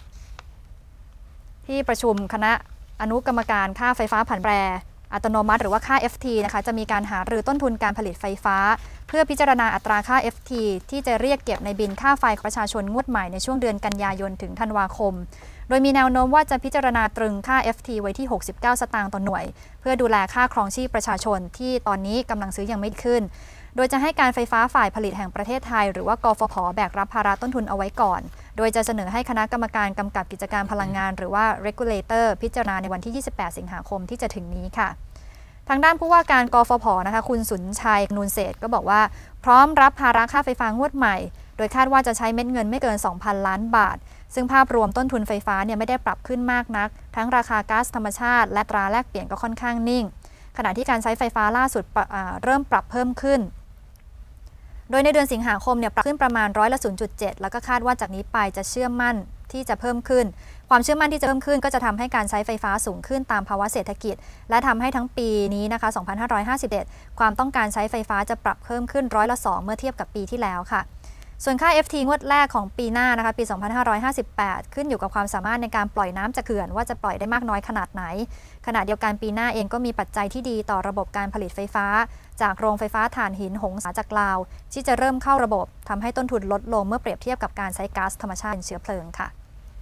ที่ประชุมคณะอนุกรรมการค่าไฟฟ้าผันแปรอัตโนมัติหรือว่าค่า FT นะคะจะมีการหารือต้นทุนการผลิตไฟฟ้าเพื่อพิจารณาอัตราค่า FT ที่จะเรียกเก็บในบินค่าไฟของประชาชนงวดใหม่ในช่วงเดือนกันยายนถึงธันวาคมโดยมีแนวโน้มว่าจะพิจารณาตรึงค่า FT ไว้ที่69 สตางค์ต่อหน่วยเพื่อดูแลค่าครองชีพประชาชนที่ตอนนี้กำลังซื้อยังไม่ขึ้นโดยจะให้การไฟฟ้าฝ่ายผลิตแห่งประเทศไทยหรือว่ากฟผ.แบกรับภาระต้นทุนเอาไว้ก่อนโดยจะเสนอให้คณะกรรมการกำกับกิจการพลังงานหรือว่า regulator พิจารณาในวันที่28 สิงหาคมที่จะถึงนี้ค่ะทางด้านผู้ว่าการกฟผ.นะคะคุณสุนชัยนูนเศรษฐ์ก็บอกว่าพร้อมรับภาระค่าไฟฟ้างวดใหม่โดยคาดว่าจะใช้เม็ดเงินไม่เกิน 2,000 ล้านบาทซึ่งภาพรวมต้นทุนไฟฟ้าเนี่ยไม่ได้ปรับขึ้นมากนักทั้งราคาก๊าซธรรมชาติและตราแลกเปลี่ยนก็ค่อนข้างนิ่งขณะที่การใช้ไฟฟ้าล่าสุดเริ่มปรับเพิ่มขึ้นโดยในเดือนสิงหาคมเนี่ยปรับขึ้นประมาณ0.07%แล้วก็คาดว่าจากนี้ไปจะเชื่อมั่นที่จะเพิ่มขึ้นความเชื่อมั่นที่จะเพิ่มขึ้นก็จะทำให้การใช้ไฟฟ้าสูงขึ้นตามภาวะเศรษฐกิจและทำให้ทั้งปีนี้นะคะ2551ความต้องการใช้ไฟฟ้าจะปรับเพิ่มขึ้น2%เมื่อเทียบกับปีที่แล้วค่ะส่วนค่า FT งวดแรกของปีหน้านะคะปี2558ขึ้นอยู่กับความสามารถในการปล่อยน้ำจากเขื่อนว่าจะปล่อยได้มากน้อยขนาดไหนขณะเดียวกันปีหน้าเองก็มีปัจจัยที่ดีต่อระบบการผลิตไฟฟ้าจากโรงไฟฟ้าถ่านหินหงสาจากลาวที่จะเริ่มเข้าระบบทำให้ต้นทุนลดลงเมื่อเปรียบเทียบกับการใช้ก๊าซธรรมชาติเป็นเชื้อเพลิงค่ะ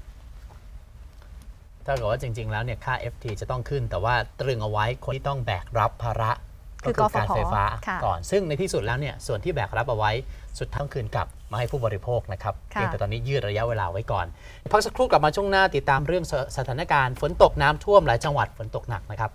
ถ้าเกิดว่าจริงๆแล้วเนี่ยค่า FT จะต้องขึ้นแต่ว่าตรึงเอาไว้คนที่ต้องแบกรับภาระก็คือการไฟฟ้าก่อนซึ่งในที่สุดแล้วเนี่ยส่วนที่แบกรับเอาไว้สุดท้ายคืนกลับมาให้ผู้บริโภคนะครับเพียงแต่ตอนนี้ยืดระยะเวลาไว้ก่อนพักสักครู่กลับมาช่วงหน้าติดตามเรื่องสถานการณ์ฝนตกน้ำท่วมหลายจังหวัดฝนตกหนักนะครับ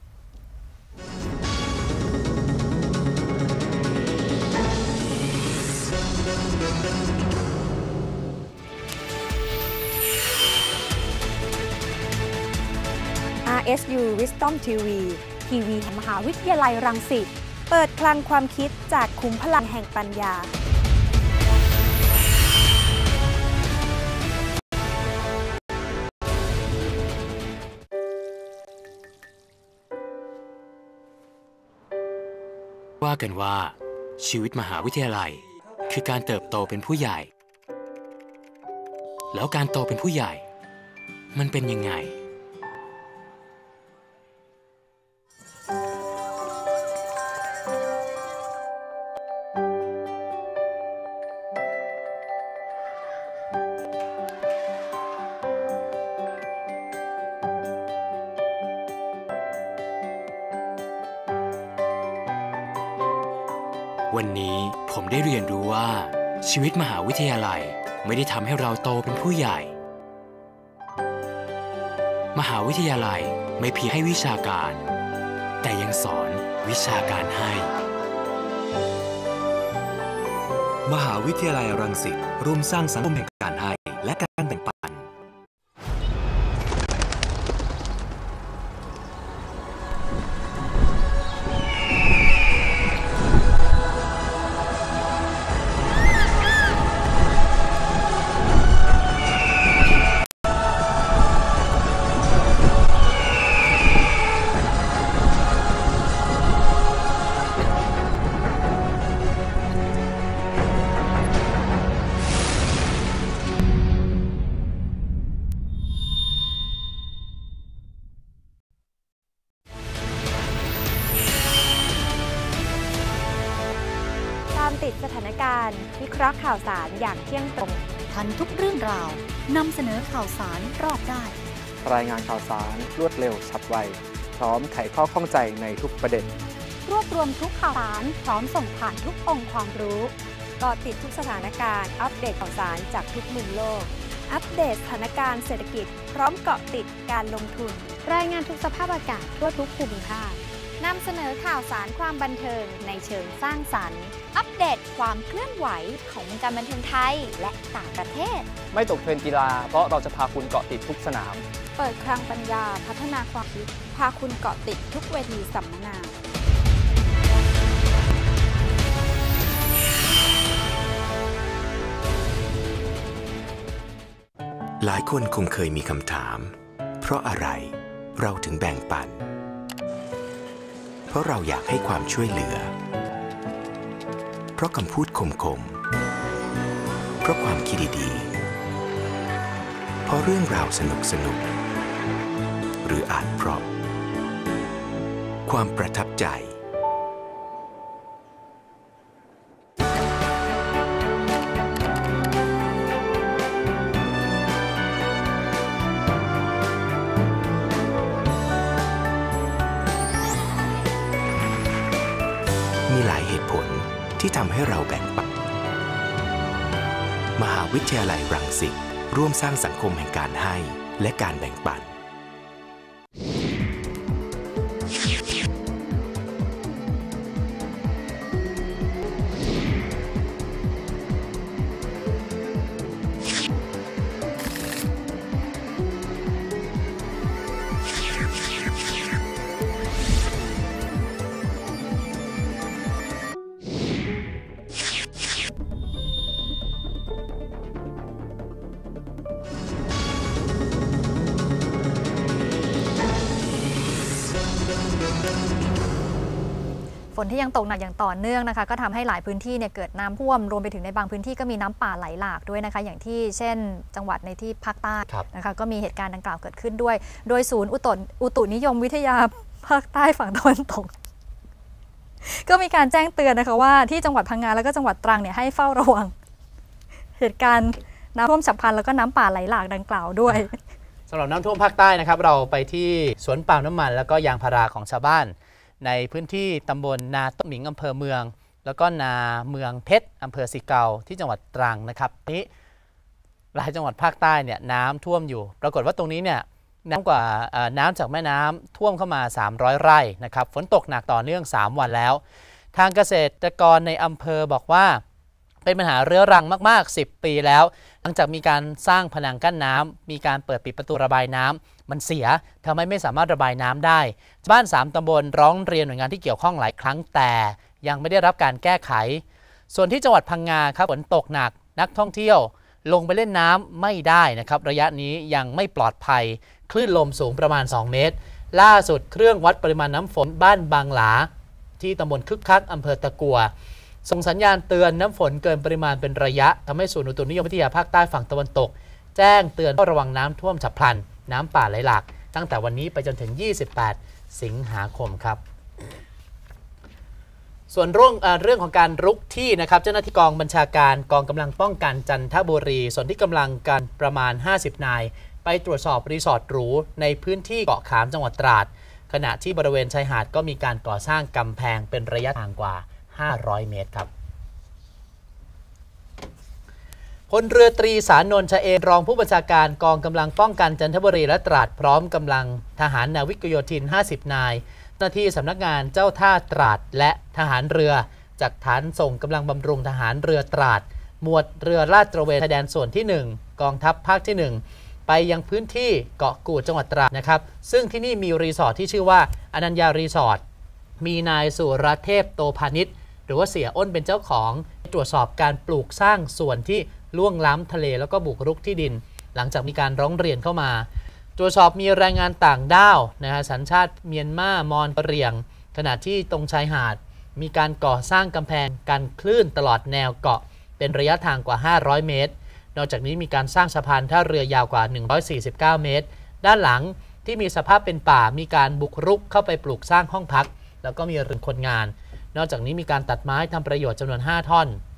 RSU Wisdom TV ทีวีมหาวิทยาลัยรังสิตเปิดคลังความคิดจากขุมพลังแห่งปัญญาว่ากันว่าชีวิตมหาวิทยาลัยคือการเติบโตเป็นผู้ใหญ่แล้วการโตเป็นผู้ใหญ่มันเป็นยังไงวันนี้ผมได้เรียนรู้ว่าชีวิตมหาวิทยาลัยไม่ได้ทำให้เราโตเป็นผู้ใหญ่มหาวิทยาลัยไม่เพียงให้วิชาการแต่ยังสอนวิชาการให้มหาวิทยาลัยรังสิตร่วมสร้างสังคมแห่งการให้และการแบ่งปันติดสถานการณ์วิเคราะห์ข่าวสารอย่างเที่ยงตรงทันทุกเรื่องราวนำเสนอข่าวสารรอบด้านรายงานข่าวสารรวดเร็วฉับไวพร้อมไขข้อข้องใจในทุกประเด็นรวบรวมทุกข่าวสารพร้อมส่งผ่านทุกองค์ความรู้เกาะติดทุกสถานการณ์อัปเดตข่าวสารจากทุกมุมโลกอัปเดตสถานการณ์เศรษฐกิจพร้อมเกาะติดการลงทุนรายงานทุกสภาพอากาศทั่วทุกภูมิภาคนำเสนอข่าวสารความบันเทิงในเชิงสร้างสรรค์อัปเดตความเคลื่อนไหวของวงการบันเทิงไทยและต่างประเทศไม่ตกเทรนด์กีฬาเพราะเราจะพาคุณเกาะติดทุกสนามเปิดคลังปัญญาพัฒนาความคิดพาคุณเกาะติดทุกเวทีสัมมนาหลายคนคงเคยมีคำถามเพราะอะไรเราถึงแบ่งปันเพราะเราอยากให้ความช่วยเหลือเพราะคำพูดคมๆเพราะความคิดดีๆเพราะเรื่องราวสนุกๆหรืออาจเพราะความประทับใจมีหลายเหตุผลที่ทำให้เราแบ่งปันมหาวิทยาลัยรังสิตร่วมสร้างสังคมแห่งการให้และการแบ่งปันฝนที่ยังตกหนักอย่างต่อเนื่องนะคะก็ทำให้หลายพื้นที่เนี่ยเกิดน้ำท่วมรวมไปถึงในบางพื้นที่ก็มีน้ำป่าไหลหลากด้วยนะคะอย่างที่เช่นจังหวัดในที่ภาคใต้นะคะก็มีเหตุการณ์ดังกล่าวเกิดขึ้นด้วยโดยศูนย์อุตุนิยมวิทยาภาคใต้ฝั่งตะวันตกก็มีการแจ้งเตือนนะคะว่าที่จังหวัดพังงาแล้วก็จังหวัดตรังเนี่ยให้เฝ้าระวังเหตุการณ์น้ำท่วมฉับพลันแล้วก็น้ำป่าไหลหลากดังกล่าวด้วยสำหรับน้ำท่วมภาคใต้นะครับเราไปที่สวนปาล์มน้ำมันแล้วก็ยางพาราของชาวบ้านในพื้นที่ตำบลนาต้นหมิงอำเภอเมืองแล้วก็นาเมืองเพชรอำเภอสิเกาที่จังหวัดตรังนะครับนี้หลายจังหวัดภาคใต้เนี่ยน้ำท่วมอยู่ปรากฏว่าตรงนี้เนี่ยน้ำจากแม่น้ำท่วมเข้ามา300 ไร่นะครับฝนตกหนักต่อเนื่อง3 วันแล้วทางเกษตรกรในอำเภอบอกว่าเป็นปัญหาเรื้อรังมากๆ10 ปีแล้วหลังจากมีการสร้างผนังกั้นน้ำมีการเปิดปิดประตูระบายน้ำมันเสียทำให้ไม่สามารถระบายน้ำได้บ้าน3 ตำบลร้องเรียนหน่วยงานที่เกี่ยวข้องหลายครั้งแต่ยังไม่ได้รับการแก้ไขส่วนที่จังหวัดพังงาครับฝนตกหนักนักท่องเที่ยวลงไปเล่นน้ำไม่ได้นะครับระยะนี้ยังไม่ปลอดภัยคลื่นลมสูงประมาณ2 เมตรล่าสุดเครื่องวัดปริมาณน้ำฝนบ้านบางหลาที่ตำบลคึกคักอำเภอตะกัวส่งสัญญาณเตือนน้ำฝนเกินปริมาณเป็นระยะทำให้ศูนย์อุตุนิยมวิทยาภาคใต้ฝั่งตะวันตกแจ้งเตือนระวังน้ำท่วมฉับพลันน้ำป่าไหลหลากตั้งแต่วันนี้ไปจนถึง28 สิงหาคมครับส่วนเรื่องของการรุกที่นะครับเจ้าหน้าที่กองบัญชาการกองกำลังป้องกันจันทบุรีส่วนที่กำลังกันประมาณ50 นายไปตรวจสอบรีสอร์ทหรูในพื้นที่เกาะขามจังหวัดตราดขณะที่บริเวณชายหาดก็มีการก่อสร้างกำแพงเป็นระยะทางกว่า500 เมตรครับพลเรือตรีสานนท์ ชเอมรองผู้บัญชาการกองกำลังป้องกันจันทบุรีและตราดพร้อมกำลังทหารนาวิกโยธิน50 นายเจ้าหน้าที่สำนักงานเจ้าท่าตราดและทหารเรือจากฐานส่งกำลังบำรุงทหารเรือตราดหมวดเรือลาดตระเวนชายแดนส่วนที่1กองทัพภาคที่1ไปยังพื้นที่เกาะกูดจังหวัดตราดนะครับซึ่งที่นี่มีรีสอร์ทที่ชื่อว่าอนัญญารีสอร์ทมีนายสุรเทพโตพานิชหรือว่าเสียอ้นเป็นเจ้าของตรวจสอบการปลูกสร้างส่วนที่ล่วงล้ำทะเลแล้วก็บุกรุกที่ดินหลังจากมีการร้องเรียนเข้ามาตรวจสอบมีแรงงานต่างด้าวนะฮะสัญชาติเมียนมามอญกะเหรี่ยงขณะที่ตรงชายหาดมีการก่อสร้างกำแพงกันคลื่นตลอดแนวเกาะเป็นระยะทางกว่า500 เมตรนอกจากนี้มีการสร้างสะพานท่าเรือยาวกว่า149 เมตรด้านหลังที่มีสภาพเป็นป่ามีการบุกรุกเข้าไปปลูกสร้างห้องพักแล้วก็มีเรือนคนงานนอกจากนี้มีการตัดไม้ทำประโยชน์จำนวน5 ท่อน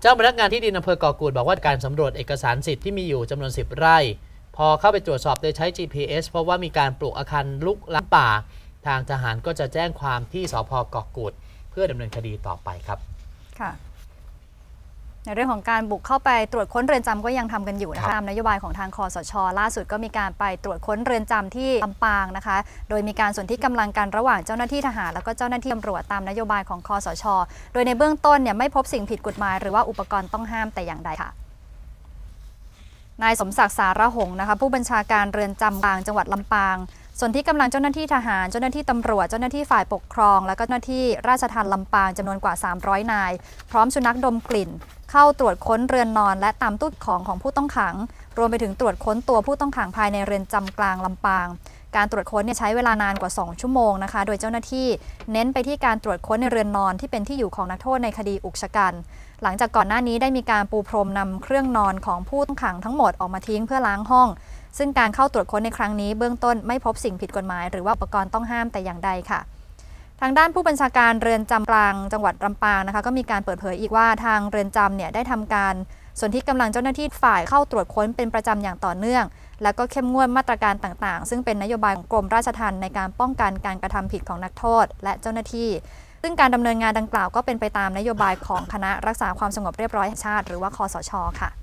เจ้าพนักงานที่ดินอำเภอเกาะกูดบอกว่าการสำรวจเอกสารสิทธิ์ที่มีอยู่จำนวน10 ไร่พอเข้าไปตรวจสอบโดยใช้ GPS เพราะว่ามีการปลูกอาคารลุกล้ำป่าทางทหารก็จะแจ้งความที่สภ.เกาะกูดเพื่อดำเนินคดีต่อไปครับค่ะในเรื่องของการบุกเข้าไปตรวจค้นเรือนจำก็ยังทำกันอยู่นะคะตามนโยบายของทางคสช.ล่าสุดก็มีการไปตรวจค้นเรือนจำที่ลำปางนะคะโดยมีการสนธิกำลังกันระหว่างเจ้าหน้าที่ทหารแล้วก็เจ้าหน้าที่ตำรวจตามนโยบายของคสช.โดยในเบื้องต้นเนี่ยไม่พบสิ่งผิดกฎหมายหรือว่าอุปกรณ์ต้องห้ามแต่อย่างใดค่ะนายสมศักดิ์สารหงษ์นะคะผู้บัญชาการเรือนจำกลางจังหวัดลำปางส่วนที่กำลังเจ้าหน้าที่ทหารเจ้าหน้าที่ตำรวจเจ้าหน้าที่ฝ่ายปกครองและก็เจ้าหน้าที่ราชทัณฑ์ลำปางจำนวนกว่า300 นายพร้อมสุนัขดมกลิ่นเข้าตรวจค้นเรือนนอนและตามตู้ของผู้ต้องขังรวมไปถึงตรวจค้นตัวผู้ต้องขังภายในเรือนจำกลางลำปางการตรวจค้นใช้เวลานานกว่า2 ชั่วโมงนะคะโดยเจ้าหน้าที่เน้นไปที่การตรวจค้นในเรือนนอนที่เป็นที่อยู่ของนักโทษในคดีอุกชะกันหลังจากก่อนหน้านี้ได้มีการปูพรมนำเครื่องนอนของผู้ต้องขังทั้งหมดออกมาทิ้งเพื่อล้างห้องซึ่งการเข้าตรวจค้นในครั้งนี้เบื้องต้นไม่พบสิ่งผิดกฎหมายหรือว่าอุปกรณ์ต้องห้ามแต่อย่างใดค่ะทางด้านผู้บัญชาการเรือนจำกลางจังหวัดลำปางนะคะก็มีการเปิดเผยอีกว่าทางเรือนจำเนี่ยได้ทำการส่วนที่กำลังเจ้าหน้าที่ฝ่ายเข้าตรวจค้นเป็นประจำอย่างต่อเนื่องและก็เข้มงวดมาตรการต่างๆซึ่งเป็นนโยบายของกรมราชทัณฑ์ในการป้องกันการกระทำผิดของนักโทษและเจ้าหน้าที่ซึ่งการดำเนินงานดังกล่าวก็เป็นไปตามนโยบายของคณะรักษาความสงบเรียบร้อยแห่งชาติหรือว่าคสช.ค่ะ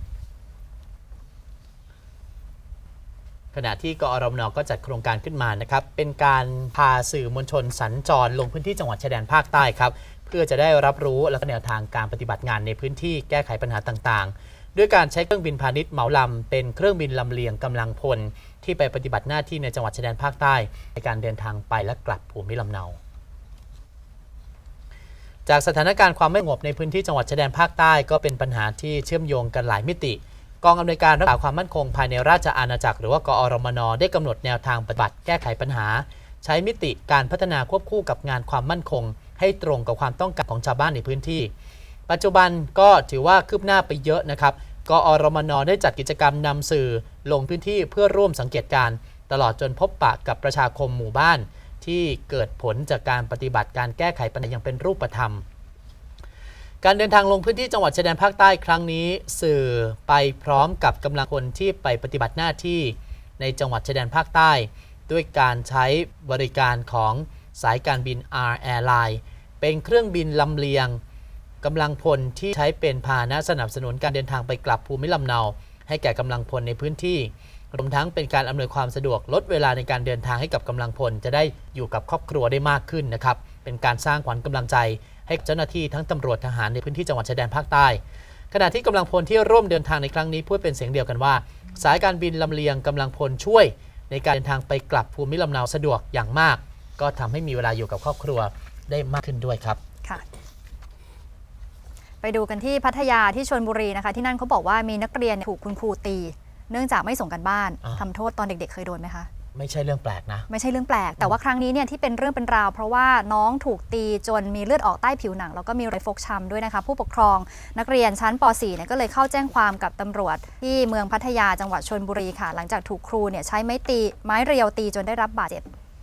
ขณะที่กอรมน.ก็จัดโครงการขึ้นมานะครับเป็นการพาสื่อมวลชนสัญจรลงพื้นที่จังหวัดชายแดนภาคใต้ครับเพื่อจะได้รับรู้และแนวทางการปฏิบัติงานในพื้นที่แก้ไขปัญหาต่างๆด้วยการใช้เครื่องบินพาณิชย์เหมาลำเป็นเครื่องบินลำเลียงกำลังพลที่ไปปฏิบัติหน้าที่ในจังหวัดชายแดนภาคใต้ในการเดินทางไปและกลับภูมิลำเนาจากสถานการณ์ความไม่สงบในพื้นที่จังหวัดชายแดนภาคใต้ก็เป็นปัญหาที่เชื่อมโยงกันหลายมิติกองอำนวยการรักษาความมั่นคงภายในราชอาณาจักรหรือว่ากอรมน.ได้กำหนดแนวทางปฏิบัติแก้ไขปัญหาใช้มิติการพัฒนาควบคู่กับงานความมั่นคงให้ตรงกับความต้องการของชาวบ้านในพื้นที่ปัจจุบันก็ถือว่าคืบหน้าไปเยอะนะครับกอรมน.ได้จัดกิจกรรมนำสื่อลงพื้นที่เพื่อร่วมสังเกตการณ์ตลอดจนพบปะกับประชาคมหมู่บ้านที่เกิดผลจากการปฏิบัติการแก้ไขปัญหาอย่างเป็นรูปธรรมการเดินทางลงพื้นที่จังหวัดชายแดนภาคใต้ครั้งนี้สื่อไปพร้อมกับกำลังพลที่ไปปฏิบัติหน้าที่ในจังหวัดชายแดนภาคใต้ด้วยการใช้บริการของสายการบิน R Airline เป็นเครื่องบินลำเลียงกำลังพลที่ใช้เป็นพาหนะสนับสนุนการเดินทางไปกลับภูมิลำเนาให้แก่กำลังพลในพื้นที่รวมทั้งเป็นการอำนวยความสะดวกลดเวลาในการเดินทางให้กับกำลังพลจะได้อยู่กับครอบครัวได้มากขึ้นนะครับเป็นการสร้างขวัญกำลังใจให้เจ้าหน้าที่ทั้งตำรวจทหารในพื้นที่จังหวัดชายแดนภาคใต้ขณะที่กำลังพลที่ร่วมเดินทางในครั้งนี้พูดเป็นเสียงเดียวกันว่าสายการบินลำเลียงกำลังพลช่วยในการเดินทางไปกลับภูมิลำเนาสะดวกอย่างมากก็ทำให้มีเวลาอยู่กับครอบครัวได้มากขึ้นด้วยครับค่ะไปดูกันที่พัทยาที่ชลบุรีนะคะที่นั่นเขาบอกว่ามีนักเรียนถูกคุณครูตีเนื่องจากไม่ส่งกันบ้านทำโทษตอนเด็กๆเคยโดนไหมคะไม่ใช่เรื่องแปลกนะไม่ใช่เรื่องแปลกแต่ว่าครั้งนี้เนี่ยที่เป็นเรื่องเป็นราวเพราะว่าน้องถูกตีจนมีเลือดออกใต้ผิวหนังแล้วก็มีรอยฟกช้ำด้วยนะคะผู้ปกครองนักเรียนชั้นป .4 เนี่ยก็เลยเข้าแจ้งความกับตำรวจที่เมืองพัทยาจังหวัดชลบุรีค่ะหลังจากถูกครูเนี่ยใช้ไม้เรียวตีจนได้รับบาดเจ็บ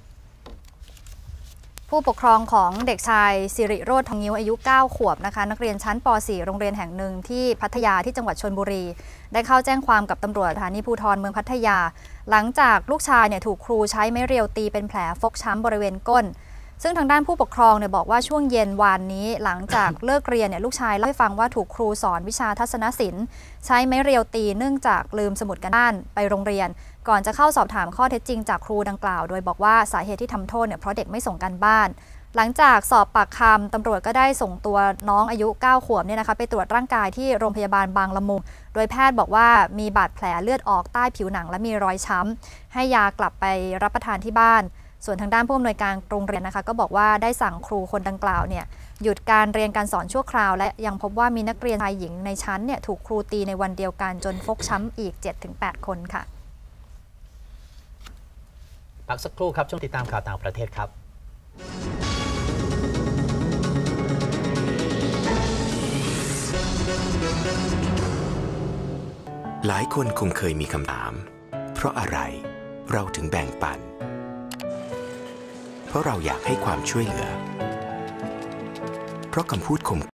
ผู้ปกครองของเด็กชายสิริโรจน์ทองงิ้วอายุ 9 ขวบนะคะนักเรียนชั้นป .4 โรงเรียนแห่งหนึ่งที่พัทยาที่จังหวัดชลบุรีได้เข้าแจ้งความกับตำรวจสถานีภูธรเมืองพัทยาหลังจากลูกชายเนี่ยถูกครูใช้ไม้เรียวตีเป็นแผลฟกช้ำบริเวณก้นซึ่งทางด้านผู้ปกครองเนี่ยบอกว่าช่วงเย็นวานนี้หลังจากเลิกเรียนเนี่ยลูกชายเล่าให้ฟังว่าถูกครูสอนวิชาทัศนศิลป์ใช้ไม้เรียวตีเนื่องจากลืมสมุดการบ้านไปโรงเรียนก่อนจะเข้าสอบถามข้อเท็จจริงจากครูดังกล่าวโดยบอกว่าสาเหตุที่ทำโทษเนี่ยเพราะเด็กไม่ส่งการบ้านหลังจากสอบปากคำตำรวจก็ได้ส่งตัวน้องอายุ 9 ขวบเนี่ยนะคะไปตรวจร่างกายที่โรงพยาบาลบางละมุงโดยแพทย์บอกว่ามีบาดแผลเลือดออกใต้ผิวหนังและมีรอยช้ำให้ยากลับไปรับประทานที่บ้านส่วนทางด้านผู้อำนวยการโรงเรียนนะคะก็บอกว่าได้สั่งครูคนดังกล่าวเนี่ยหยุดการเรียนการสอนชั่วคราวและยังพบว่ามีนักเรียนชายหญิงในชั้นเนี่ยถูกครูตีในวันเดียวกันจนฟกช้ำอีก 7-8 คนค่ะพักสักครู่ครับช่วงติดตามข่าวต่างประเทศครับหลายคนคงเคยมีคำถามเพราะอะไรเราถึงแบ่งปันเพราะเราอยากให้ความช่วยเหลือเพราะคำพูดข่ม